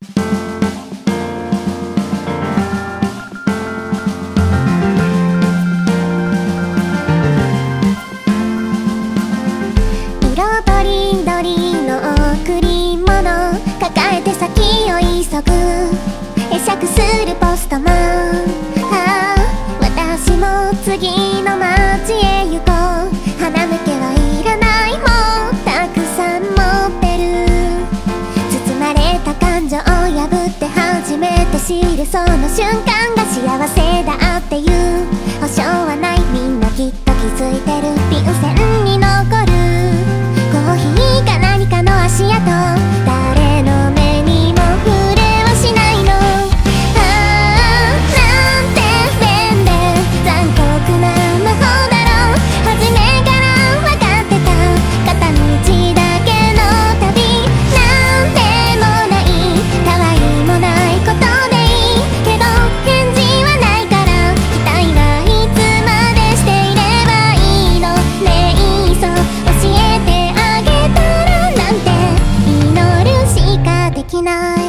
色とりどりの贈り物抱えて先を急ぐ会釈するポストマン、私も次の街へ行こう。花向けはいらないもんたくさん持ってる。包まれた感情を破って初めて知るその瞬間が幸せだっていう保証はない。みんなきっと気づいてる。便箋に残るコーヒーか何かの足跡、誰の目にも触れはしないの。なんて便利残酷な魔法だろう。初めから分かってた片道だけの旅。なんでもないたわいもないことでいいけど返事はないから期待はいつまでしていればいいの。ねえいっそ教えてあげたらなんて祈るしかできない。